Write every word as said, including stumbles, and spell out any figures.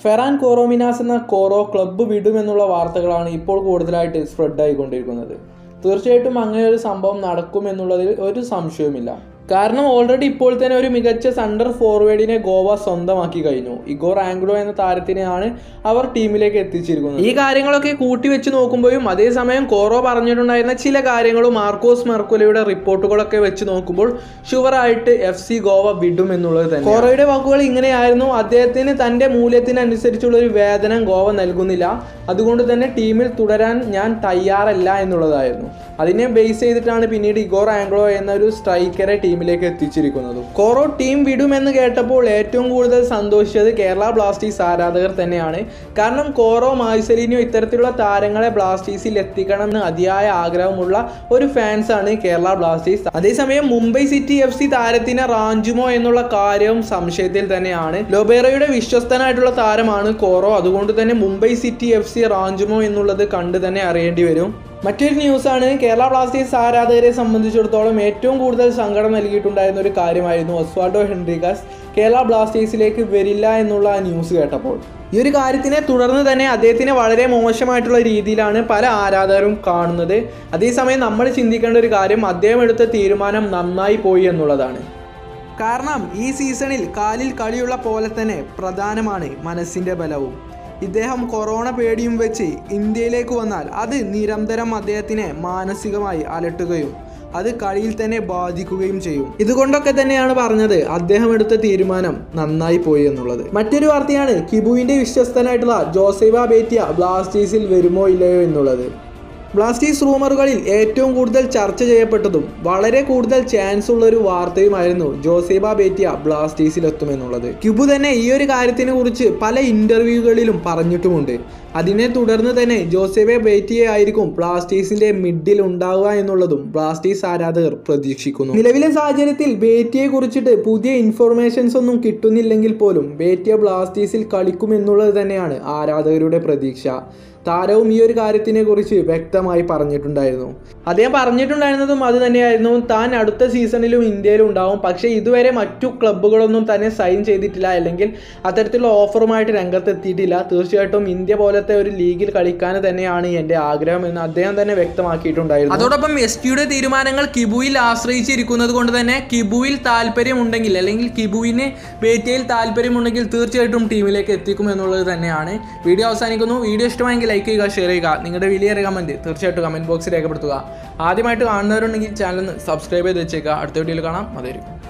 Ferran കോറോമിനാസ് എന്ന കോറോ club വിടുമെന്നുള്ള വാർത്തകളാണ് ഇപ്പോൾ കൂടുതലായിട്ട് സ്പ്രെഡ് ആയിക്കൊണ്ടിരിക്കുന്നത്. തീർച്ചയായിട്ടും അങ്ങനെ ഒരു സംഭവം നടക്കുമെന്നുള്ളതിൽ ഒരു സംശയവുമില്ല. കാരണം ഓൾറെഡി ഇപ്പോൾ തന്നെ ഒരു മികച്ച സെൻറ്റർ ഫോർവേഡിനെ ഗോവ സ്വന്തമാക്കി കഴിഞ്ഞു. ഇഗോർ ആംഗ്ലോ എന്ന താരത്തിനെയാണ് അവർ ടീമിലേക്ക് എത്തിച്ചിരിക്കുന്നത്. ഈ കാര്യങ്ങളൊക്കെ കൂട്ടി വെച്ച് നോക്കുമ്പോഴും അതേസമയം കോറോ പറഞ്ഞിട്ടുണ്ടായിരുന്ന ചില കാര്യങ്ങളും മാർക്കോസ് മെർക്കുലയുടെ റിപ്പോർട്ടുകളൊക്കെ വെച്ച് നോക്കുമ്പോൾ ഷുവറായിട്ട് എഫ് സി ഗോവ വിടും എന്നുള്ളത് തന്നെ. കോറോയുടെ വാക്കുകൾ ഇങ്ങനെയായിരുന്നു: അദ്ദേഹത്തിന് തൻ്റെ മൂല്യത്തിനനുസരിച്ചുള്ള ഒരു വേതനം ഗോവ നൽകുന്നില്ല, അതുകൊണ്ട് തന്നെ ടീമിൽ തുടരാൻ ഞാൻ തയ്യാറല്ല എന്നുള്ളതായിരുന്നു. അതിനെ ബേസ് ചെയ്തിട്ടാണ് പിന്നീട് ഇഗോർ ആംഗ്ലോ എന്നൊരു സ്ട്രൈക്കറെ ടീമിലേക്ക് എത്തിച്ചിരിക്കുന്നത്. കോറോ ടീം വിടുമെന്ന് കേട്ടപ്പോൾ ഏറ്റവും കൂടുതൽ സന്തോഷിച്ചത് കേരള ബ്ലാസ്റ്റേഴ്സ് ആരാധകർ തന്നെയാണ്. കാരണം കോറോ, മാഴ്സലിനോ ഇത്തരത്തിലുള്ള താരങ്ങളെ ബ്ലാസ്റ്റേഴ്സിൽ എത്തിക്കണം എന്ന് അതിയായ ആഗ്രഹമുള്ള ഒരു ഫാൻസാണ് കേരള ബ്ലാസ്റ്റേഴ്സ്. അതേസമയം മുംബൈ സിറ്റി എഫ് സി താരത്തിനെ റാഞ്ചുമോ എന്നുള്ള കാര്യവും സംശയത്തിൽ തന്നെയാണ്. ലോബേറയുടെ വിശ്വസ്തനായിട്ടുള്ള താരമാണ് കോറോ, അതുകൊണ്ട് തന്നെ മുംബൈ സിറ്റി എഫ് സി റാഞ്ചുമോ എന്നുള്ളത് കണ്ട് തന്നെ അറിയേണ്ടി വരും. മറ്റൊരു ന്യൂസാണ്, കേരള ബ്ലാസ്റ്റേഴ്സ് ആരാധകരെ സംബന്ധിച്ചിടത്തോളം ഏറ്റവും കൂടുതൽ സങ്കടം നൽകിയിട്ടുണ്ടായിരുന്ന ഒരു കാര്യമായിരുന്നു ഒസ്വാൾഡോ ഹെൻറിക്സ് കേരള ബ്ലാസ്റ്റേഴ്സിലേക്ക് വരില്ല എന്നുള്ള ന്യൂസ് കേട്ടപ്പോൾ. ഈ ഒരു കാര്യത്തിനെ തുടർന്ന് തന്നെ അദ്ദേഹത്തിനെ വളരെ മോശമായിട്ടുള്ള രീതിയിലാണ് പല ആരാധകരും കാണുന്നത്. അതേസമയം നമ്മൾ ചിന്തിക്കേണ്ട ഒരു കാര്യം, അദ്ദേഹം എടുത്ത തീരുമാനം നന്നായി പോയി എന്നുള്ളതാണ്. കാരണം ഈ സീസണിൽ കാലിൽ കളിയുള്ള പോലെ തന്നെ പ്രധാനമാണ് മനസ്സിൻ്റെ ബലവും. ഇദ്ദേഹം കൊറോണ പേടിയും വെച്ച് ഇന്ത്യയിലേക്ക് വന്നാൽ അത് നിരന്തരം അദ്ദേഹത്തിനെ മാനസികമായി അലട്ടുകയും അത് കളിയിൽ തന്നെ ബാധിക്കുകയും ചെയ്യും. ഇതുകൊണ്ടൊക്കെ തന്നെയാണ് പറഞ്ഞത് അദ്ദേഹം എടുത്ത തീരുമാനം നന്നായി പോയി എന്നുള്ളത്. മറ്റൊരു വാർത്തയാണ് കിബുവിൻ്റെ വിശ്വസ്തനായിട്ടുള്ള ജോസേബ ബേറ്റിയ ബ്ലാസ്റ്റേഴ്സിൽ വരുമോ ഇല്ലയോ എന്നുള്ളത്. ബ്ലാസ്റ്റേഴ്സ് റൂമറുകളിൽ ഏറ്റവും കൂടുതൽ ചർച്ച ചെയ്യപ്പെട്ടതും വളരെ കൂടുതൽ ചാൻസ് ഉള്ള ഒരു വാർത്തയുമായിരുന്നു ജോസേബ ബേറ്റിയ ബ്ലാസ്റ്റേഴ്സിലെത്തുമെന്നുള്ളത്. ക്യൂബു തന്നെ ഈ ഒരു കാര്യത്തിനെ കുറിച്ച് പല ഇൻ്റർവ്യൂകളിലും പറഞ്ഞിട്ടുമുണ്ട്. അതിനെ തുടർന്ന് തന്നെ ജോസേബ ബേറ്റിയെ ആയിരിക്കും ബ്ലാസ്റ്റേഴ്സിന്റെ മിഡിൽ ഉണ്ടാവുക എന്നുള്ളതും ബ്ലാസ്റ്റേഴ്സ് ആരാധകർ പ്രതീക്ഷിക്കുന്നു. നിലവിലെ സാഹചര്യത്തിൽ ബേറ്റിയെ കുറിച്ചിട്ട് പുതിയ ഇൻഫർമേഷൻസ് ഒന്നും കിട്ടുന്നില്ലെങ്കിൽ പോലും ബേറ്റിയ ബ്ലാസ്റ്റേഴ്സിൽ കളിക്കുമെന്നുള്ളത് തന്നെയാണ് ആരാധകരുടെ പ്രതീക്ഷ. താരവും ഈ ഒരു കാര്യത്തിനെ കുറിച്ച് വ്യക്തമായി പറഞ്ഞിട്ടുണ്ടായിരുന്നു. അദ്ദേഹം പറഞ്ഞിട്ടുണ്ടായിരുന്നതും അത് തന്നെയായിരുന്നു, താൻ അടുത്ത സീസണിലും ഇന്ത്യയിലും ഉണ്ടാവും, പക്ഷേ ഇതുവരെ മറ്റു ക്ലബ്ബുകളൊന്നും തന്നെ സൈൻ ചെയ്തിട്ടില്ല, അല്ലെങ്കിൽ അത്തരത്തിലുള്ള ഓഫറുമായിട്ട് രംഗത്തെത്തിയിട്ടില്ല. തീർച്ചയായിട്ടും ഇന്ത്യ പോലത്തെ ഒരു ലീഗിൽ കളിക്കാൻ തന്നെയാണ് എൻ്റെ ആഗ്രഹം എന്ന് അദ്ദേഹം തന്നെ വ്യക്തമാക്കിയിട്ടുണ്ടായിരുന്നു. അതോടൊപ്പം എസ് ടിയുടെ തീരുമാനങ്ങൾ കിബുവിൽ ആശ്രയിച്ചിരിക്കുന്നത് കൊണ്ട് തന്നെ കിബുവിൽ താല്പര്യമുണ്ടെങ്കിൽ, അല്ലെങ്കിൽ കിബുവിന് ബേറ്റിയയിൽ താല്പര്യമുണ്ടെങ്കിൽ തീർച്ചയായിട്ടും ടീമിലേക്ക് എത്തിക്കും എന്നുള്ളത് തന്നെയാണ്. വീഡിയോ അവസാനിക്കുന്നു. വീഡിയോ ഇഷ്ടമായെങ്കിൽ ലൈക്ക് ചെയ്യുക, ഷെയർ ചെയ്യുക. നിങ്ങളുടെ വലിയ കമൻറ്റ് തീർച്ചയായിട്ടും കമൻറ്റ് ബോക്സിൽ രേഖപ്പെടുത്തുക. ആദ്യമായിട്ട് കാണുന്നവരുണ്ടെങ്കിൽ ചാനൽ സബ്സ്ക്രൈബ് ചെയ്ത് വെച്ചേക്കുക. അടുത്ത വീഡിയോയിൽ കാണാം. അതായിരിക്കും.